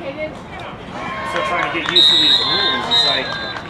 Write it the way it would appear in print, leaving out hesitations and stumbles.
Still trying to get used to these rules. It's like